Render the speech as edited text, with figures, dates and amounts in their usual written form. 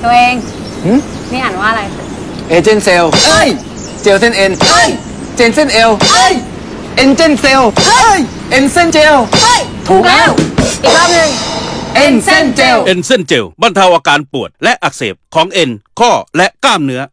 ตัวเองนี่อ่านว่าอะไรเอเจนต์เซลเจลเส้นเอ็นเจนเส้นเอลเอ็นเจนเซลเอ็นเส้นเจลถูกแล้วอีกรอบหนึ่งเอ็นเส้นเจลเอ็นเส้นเจลบรรเทาอาการปวดและอักเสบของเอ็นข้อและกล้ามเนื้อ